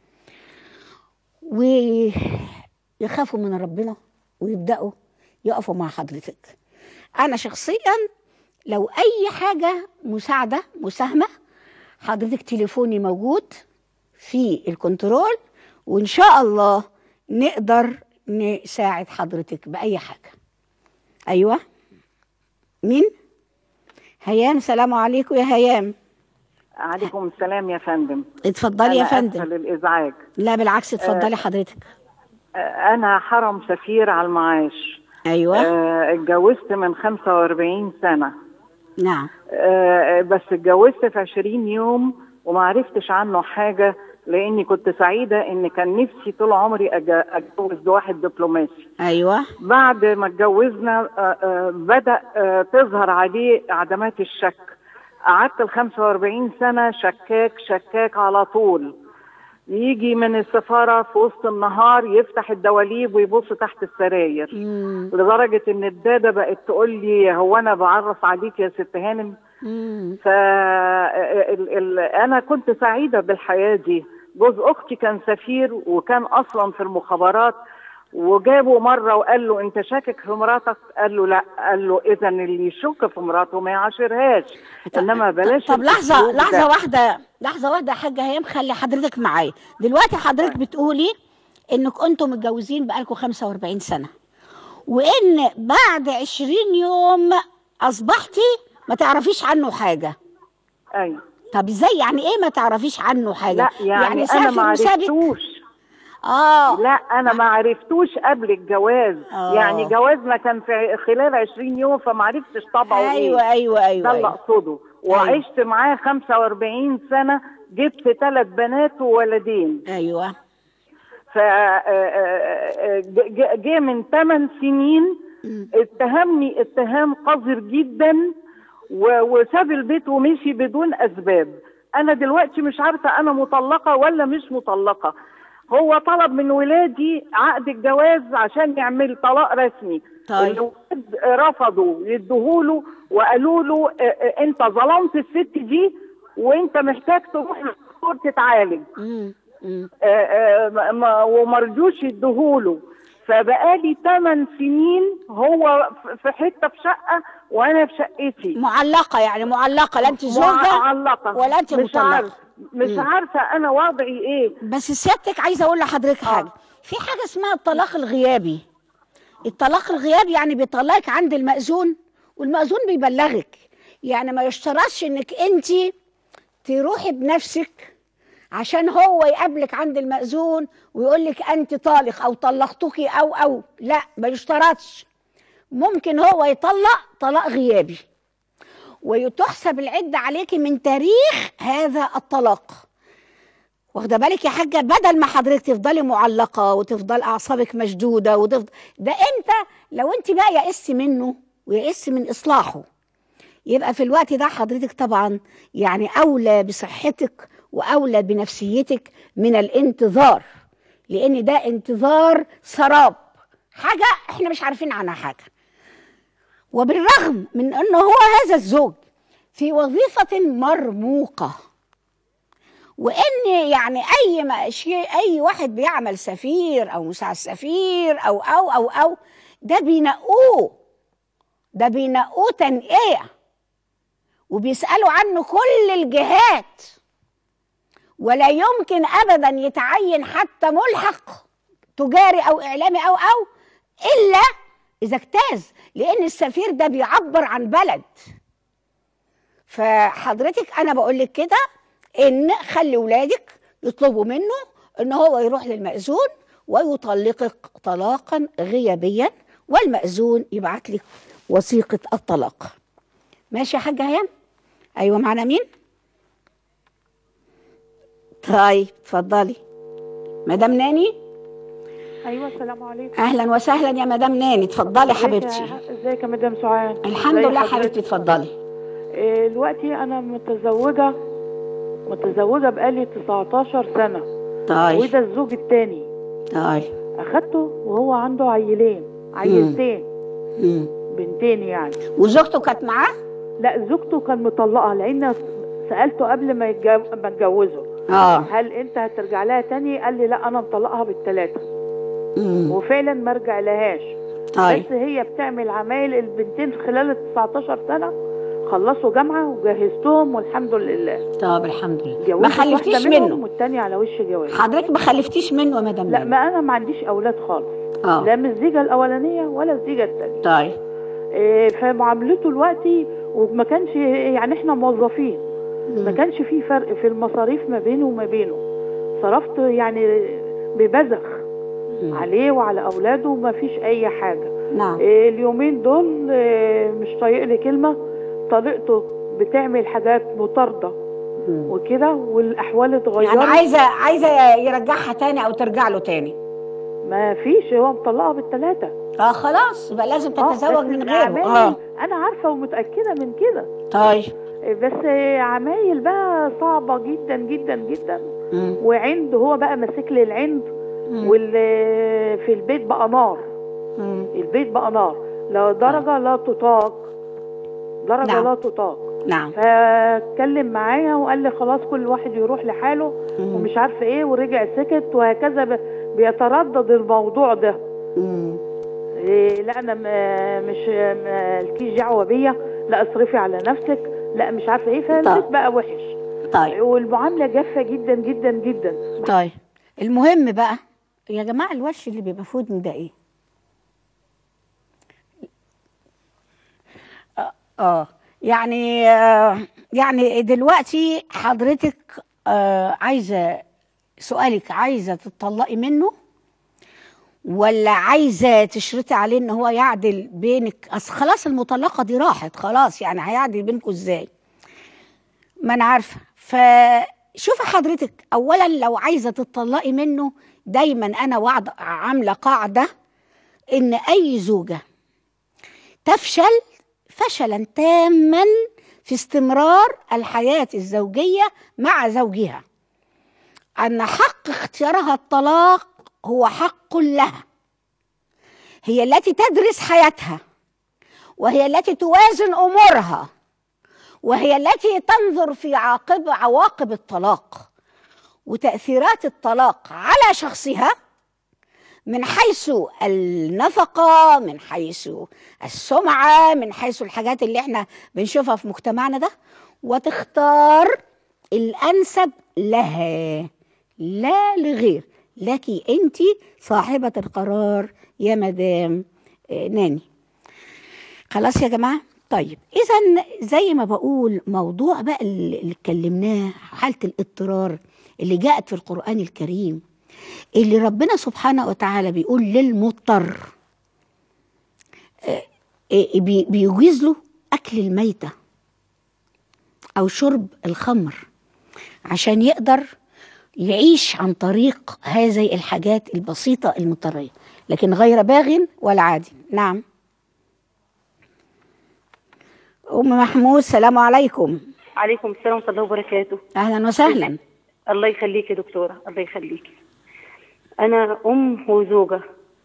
ويخافوا من ربنا ويبدأوا يقفوا مع حضرتك. أنا شخصيا لو أي حاجة مساهمة حضرتك تليفوني موجود في الكنترول، وإن شاء الله نقدر نساعد حضرتك بأي حاجة. أيوة، مين؟ هيام. سلام عليكم يا هيام. عليكم السلام يا فندم. اتفضلي يا فندم. أنا آسفة للإزعاج. لا بالعكس، اتفضلي حضرتك. أنا حرم سفير على المعاش. أيوة. اتجوزت من 45 سنة. نعم. بس اتجوزت في 20 يوم وما عرفتش عنه حاجة، لأني كنت سعيدة إن كان نفسي طول عمري أتجوز بواحد دبلوماسي. أيوة. بعد ما اتجوزنا بدأ تظهر عليه عدمات الشك. قعدت 45 سنة شكاك على طول. يجي من السفارة في وسط النهار يفتح الدواليب ويبص تحت السراير، لدرجة ان الدادة بقت تقول لي هو انا بعرف عليك يا ست هانم. انا كنت سعيدة بالحياة دي. جوز اختي كان سفير وكان اصلا في المخابرات، وجابه مرة وقال له انت شاكك في مراتك؟ قال له لا. قال له اذا اللي يشك في مراته ما يعاشرهاش، انما بلاش. طب لحظة واحدة يا حاجة هيام، خلي حضرتك معايا دلوقتي. حضرتك بتقولي انك انتم متجوزين بقالكم 45 سنة، وان بعد 20 يوم اصبحتي ما تعرفيش عنه حاجة. ايوه. طب ازاي يعني ايه ما تعرفيش عنه حاجة؟ لا يعني انا ما عرفتوش. لا انا ما عرفتوش قبل الجواز. يعني جوازنا كان في خلال 20 يوم، فما عرفتش طبعه ايه. ايوه ده اللي اقصده. وعشت معاه 45 سنة، جبت 3 بنات وولدين. ايوه. جه من 8 سنين اتهمني اتهام قذر جدا، وساب البيت ومشي بدون اسباب. انا دلوقتي مش عارفة انا مطلقة ولا مش مطلقة. هو طلب من ولادي عقد الجواز عشان يعمل طلاق رسمي. طيب. الولاد رفضوا يدوهوله وقالوا له انت ظلمت الست دي وانت محتاج تروح للدكتور تتعالج. وما رضوش يدوهوله. فبقالي 8 سنين هو في حته في شقه وانا في شقتي معلقه. يعني معلقه، لا انت زوجه ولا انت مطلقه. مش عارفه انا وضعي ايه. بس سيادتك عايزه اقول لحضرتك حاجه. في حاجه اسمها الطلاق الغيابي. الطلاق الغيابي يعني بيطلقك عند المأذون، والمأذون بيبلغك. يعني ما يشترطش انك انت تروحي بنفسك عشان هو يقابلك عند المأذون ويقول لك انت طالق او طلقتك او لا، ما يشترطش. ممكن هو يطلق طلاق غيابي وتحسب العدة عليكي من تاريخ هذا الطلاق. واخده بالك يا حاجه؟ بدل ما حضرتك تفضلي معلقه وتفضل اعصابك مشدوده ده امتى؟ لو انت بقى يئستي منه ويئستي من اصلاحه، يبقى في الوقت ده حضرتك طبعا يعني اولى بصحتك واولى بنفسيتك من الانتظار، لان ده انتظار سراب، حاجه احنا مش عارفين عنها حاجه. وبالرغم من انه هو هذا الزوج في وظيفه مرموقه، وان يعني اي واحد بيعمل سفير او مساعد سفير او ده بينقوه تنقية، وبيسألوا عنه كل الجهات، ولا يمكن ابدا يتعين حتى ملحق تجاري او اعلامي او الا اذا اجتاز، لان السفير ده بيعبر عن بلد. فحضرتك انا بقول لك كده ان خلي ولادك يطلبوا منه ان هو يروح للمأذون ويطلقك طلاقا غيابيا، والمأذون يبعت لك وثيقة الطلاق. ماشي يا حاجة هيام؟ ايوه، معنا مين؟ طيب اتفضلي مدام ناني. ايوه السلام عليكم. اهلا وسهلا يا مدام ناني، اتفضلي حبيبتي. ازيك يا مدام سعاد؟ الحمد لله حبيبتي، اتفضلي. دلوقتي انا متزوجه بقالي 19 سنه. طيب. وده الزوج الثاني. طيب. اخدته وهو عنده عيلتين بنتين يعني. وزوجته كانت معاه؟ لا، زوجته كان مطلقها، لان سالته قبل ما اتجوزه هل انت هترجع لها تاني؟ قال لي لا، انا مطلقها بالثلاثه. وفعلا ما رجع لهاش. طيب. بس هي بتعمل عمايل. البنتين خلال ال 19 سنه خلصوا جامعه وجهزتهم والحمد لله. طب الحمد لله. ما خلفتيش منه؟ والتانية على وش جواز. حضرتك ما خلفتيش منه يا مدام؟ لا، ما انا ما عنديش اولاد خالص. لا من الزيجه الاولانيه ولا الزيجه الثانيه. طيب. فمعاملته دلوقتي، وما كانش يعني احنا موظفين، ما كانش في فرق في المصاريف ما بينه وما بينه. صرفت يعني ببذخ عليه وعلى اولاده وما فيش اي حاجه. نعم. اليومين دول مش طايق لي كلمه. طريقته بتعمل حاجات مطارده وكده، والاحوال اتغيرت. يعني عايزه يرجعها تاني او ترجع له تاني؟ ما فيش، هو مطلقها بالثلاثه. خلاص يبقى لازم تتزوج من غيره. انا عارفه ومتاكده من كده. طيب. بس عمايل بقى صعبه جدا جدا جدا. وعنده هو بقى ماسك لي العند، في البيت بقى نار. البيت بقى نار، لا درجه لا تطاق، درجه نعم. لا تطاق. نعم. فاتكلم معايا وقال لي خلاص كل واحد يروح لحاله ومش عارفه ايه، ورجع سكت وهكذا. بيتردد الموضوع ده. لا انا مش مالكيش دعوه بيا، لا اصرفي على نفسك، لا مش عارفه ايه. فالبيت بقى وحش. طيب. والمعامله جافه جدا جدا جدا. طيب المهم بقى يا جماعه، الوش اللي بيبقى في ودني ده ايه؟ يعني دلوقتي حضرتك عايزه، سؤالك عايزه تطلقي منه ولا عايزه تشرطي عليه ان هو يعدل بينك؟ اصل خلاص المطلقه دي راحت خلاص، يعني هيعدل بينكم ازاي؟ ما انا عارفه. فشوفي حضرتك، اولا لو عايزه تطلقي منه، دايما انا عامله قاعده ان اي زوجه تفشل فشلا تاما في استمرار الحياه الزوجيه مع زوجها، ان حق اختيارها الطلاق هو حق لها. هي التي تدرس حياتها، وهي التي توازن امورها، وهي التي تنظر في عواقب الطلاق وتأثيرات الطلاق على شخصها، من حيث النفقة، من حيث السمعة، من حيث الحاجات اللي احنا بنشوفها في مجتمعنا ده، وتختار الأنسب لها لا لغير. لك انت صاحبة القرار يا مدام ناني. خلاص يا جماعة؟ طيب إذا زي ما بقول، موضوع بقى اللي اتكلمناه، حالة الاضطرار اللي جاءت في القرآن الكريم، اللي ربنا سبحانه وتعالى بيقول للمضطر بيجيز له أكل الميتة أو شرب الخمر عشان يقدر يعيش عن طريق هذه الحاجات البسيطة المضطرية، لكن غير باغ ولا عادي. نعم. أم محمود، السلام عليكم. عليكم السلام ورحمة الله وبركاته. أهلا وسهلا. الله يخليك يا دكتورة، الله يخليك. أنا أم وزوجة.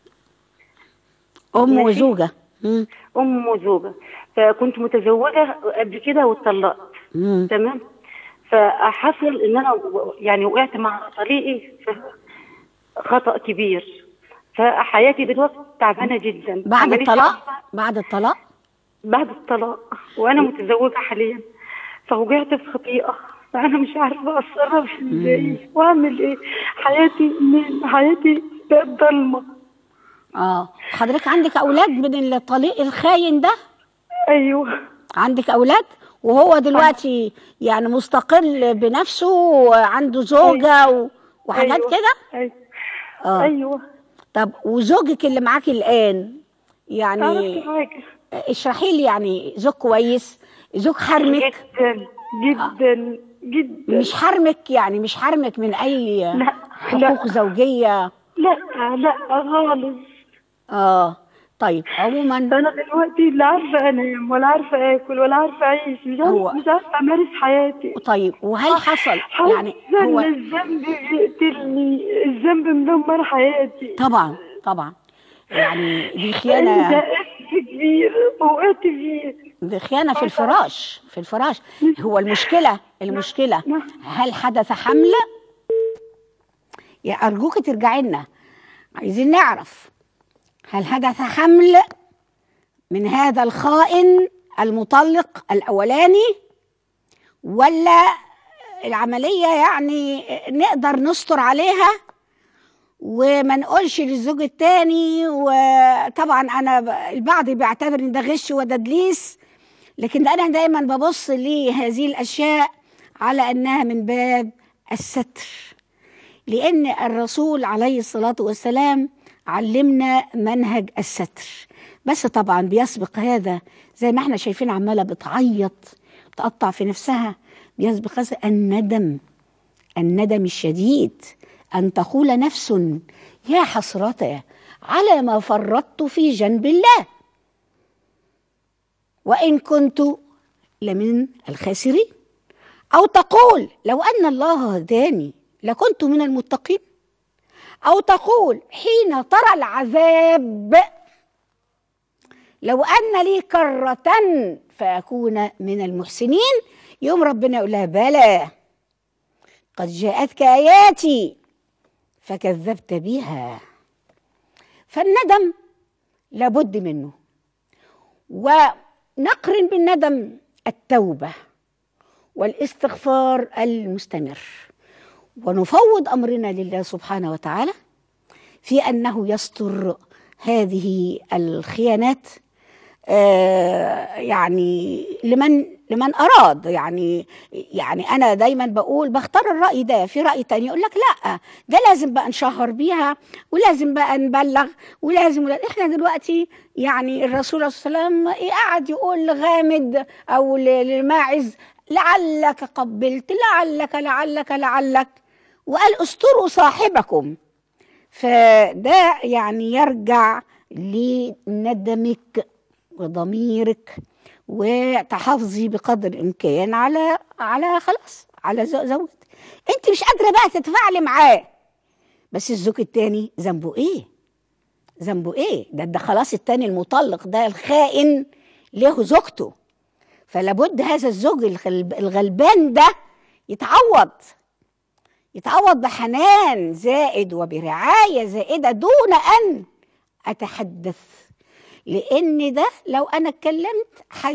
أم وزوجة. أم وزوجة. فكنت متزوجة قبل كده واتطلقت. تمام. فحصل إن أنا يعني وقعت مع طريقي في خطأ كبير، فحياتي دلوقتي تعبانة جدا. بعد الطلاق؟ بعد الطلاق؟ بعد الطلاق، وأنا متزوجة حاليا. فوقعت في خطيئة، فأنا مش عارفة أتصرف إزاي وأعمل إيه. حياتي بقت ضلمة. حضرتك عندك أولاد من الطليق الخاين ده؟ أيوه. عندك أولاد؟ وهو دلوقتي يعني مستقل بنفسه وعنده زوجة وحاجات أيوة. كده؟ أيوة. أيوة. طب وزوجك اللي معاكي الآن يعني عرفت حاجة. اشرحي لي، يعني زوج كويس، زوج حرمك؟ جدا جدا جدا. مش حرمك يعني، مش حرمك من أي لا حقوق زوجية؟ لا لا خالص. طيب عموما انا دلوقتي لا عارفه انام ولا عارفه اكل ولا عارفه اعيش، مش عارفه امارس حياتي. طيب وهل حصل يعني هو الذنب بيقتلني، الذنب مدمر حياتي. طبعا يعني دي خيانه، ده اسم كبير وقعت فيه، دي خيانه في الفراش. هو المشكله هل حدث حمل؟ يا ارجوك ترجعي لنا، عايزين نعرف هل حدث حمل من هذا الخائن المطلق الأولاني، ولا العملية يعني نقدر نستر عليها وما نقولش للزوج التاني؟ وطبعا أنا البعض بيعتبر إن ده غش وتدليس، لكن أنا دايما ببص لهذه الأشياء على أنها من باب الستر، لأن الرسول عليه الصلاة والسلام علمنا منهج الستر. بس طبعا بيسبق هذا، زي ما احنا شايفين عمالة بتعيط بتقطع في نفسها، بيسبق هذا الندم الشديد، أن تقول نفس يا حسرة على ما فرطت في جنب الله وإن كنت لمن الخاسرين، أو تقول لو أن الله هداني لكنت من المتقين، أو تقول حين ترى العذاب لو أن لي كرة فأكون من المحسنين. يوم ربنا يقول لها بلى قد جاءتك آياتي فكذبت بها. فالندم لابد منه، ونقرن بالندم التوبة والاستغفار المستمر، ونفوض أمرنا لله سبحانه وتعالى في أنه يستر هذه الخيانات يعني لمن أراد. يعني أنا دايما بقول بختار الرأي ده، في رأي تاني يقول لك لا ده لازم بقى نشهر بيها ولازم بقى نبلغ ولازم. احنا دلوقتي يعني الرسول صلى الله عليه وسلم قاعد يقول لغامد أو لماعز لعلك قبلت، لعلك، وقال استروا صاحبكم. فده يعني يرجع لندمك وضميرك، وتحافظي بقدر الامكان على خلاص على زوجك. انت مش قادره بقى تتفاعلي معاه، بس الزوج التاني ذنبه ايه؟ ده خلاص التاني المطلق ده الخائن له زوجته، فلابد هذا الزوج الغلبان ده يتعوض بحنان زائد وبرعاية زائدة دون أن أتحدث، لأن ده لو أنا اتكلمت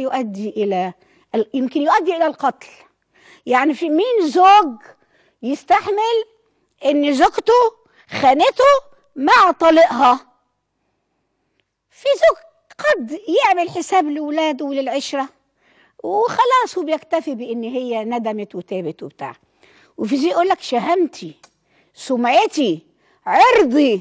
يمكن يؤدي إلى القتل. يعني في مين زوج يستحمل إن زوجته خانته مع طليقها؟ في زوج قد يعمل حساب لأولاده وللعشرة وخلاص وبيكتفي بإن هي ندمت وتابت وبتاع، وفي زي يقول لك شهامتي سمعتي عرضي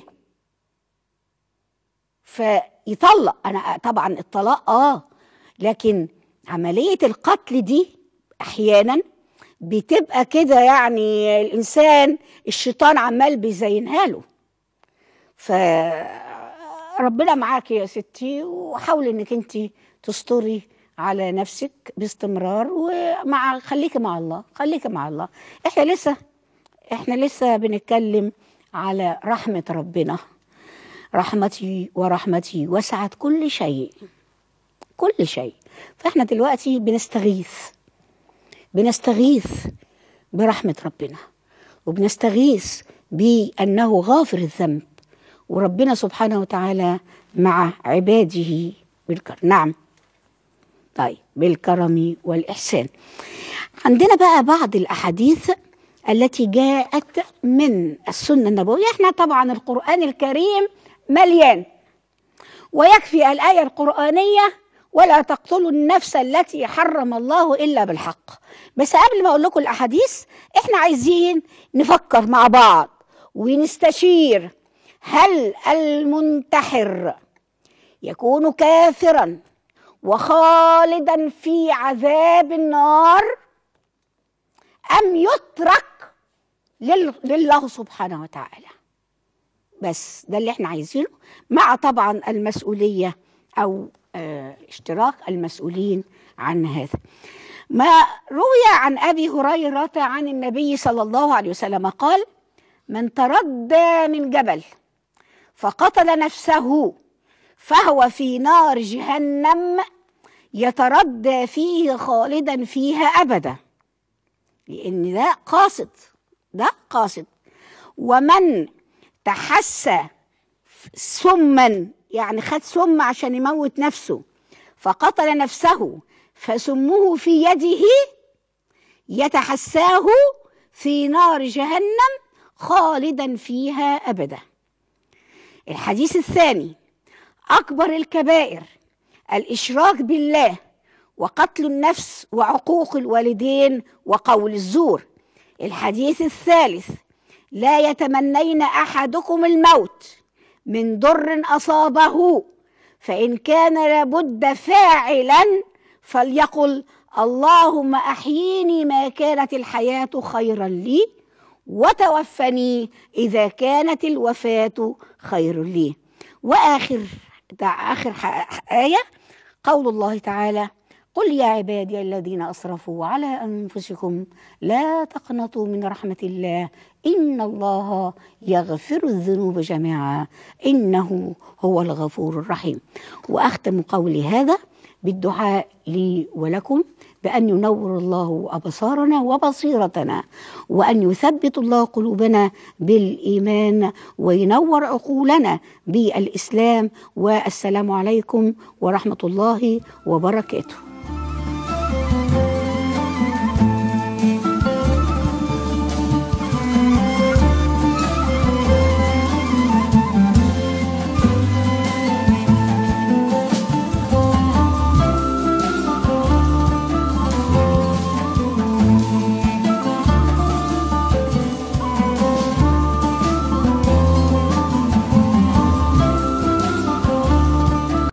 فيطلق. أنا طبعا الطلاق لكن عملية القتل دي أحيانا بتبقى كده، يعني الإنسان الشيطان عمال بيزينها له. فربنا معاكي يا ستي، وحاولي انك انت تستري على نفسك باستمرار، خليكي مع الله. احنا لسه بنتكلم على رحمة ربنا. رحمتي ورحمتي وسعت كل شيء. فاحنا دلوقتي بنستغيث برحمة ربنا، وبنستغيث بأنه غافر الذنب، وربنا سبحانه وتعالى مع عباده بالكرم. نعم، طيب، بالكرم والإحسان. عندنا بقى بعض الأحاديث التي جاءت من السنة النبوية. احنا طبعا القرآن الكريم مليان، ويكفي الآية القرآنية ولا تقتلوا النفس التي حرم الله إلا بالحق. بس قبل ما أقول لكم الأحاديث، إحنا عايزين نفكر مع بعض ونستشير، هل المنتحر يكون كافرا وخالدا في عذاب النار أم يترك لله سبحانه وتعالى؟ بس ده اللي احنا عايزينه، مع طبعا المسؤولية أو اشتراك المسؤولين عن هذا. ما روي عن أبي هريرة عن النبي صلى الله عليه وسلم قال: من تردى من جبل فقتل نفسه فهو في نار جهنم يتردى فيه خالدا فيها أبدا. لأن ده قاصد. ومن تحسى سما، يعني خد سم عشان يموت نفسه، فقتل نفسه فسمه في يده يتحساه في نار جهنم خالدا فيها أبدا. الحديث الثاني: أكبر الكبائر الإشراك بالله وقتل النفس وعقوق الوالدين وقول الزور. الحديث الثالث: لا يتمنين أحدكم الموت من ضر أصابه، فإن كان لابد فاعلا فليقل: اللهم أحييني ما كانت الحياة خيرا لي، وتوفني إذا كانت الوفاة خير لي. وآخر آية قول الله تعالى: قل يا عبادي الذين أسرفوا على أنفسكم لا تقنطوا من رحمة الله إن الله يغفر الذنوب جميعا إنه هو الغفور الرحيم. وأختم قولي هذا بالدعاء لي ولكم بأن ينور الله أبصارنا وبصيرتنا، وأن يثبت الله قلوبنا بالإيمان، وينور عقولنا بالإسلام. والسلام عليكم ورحمة الله وبركاته.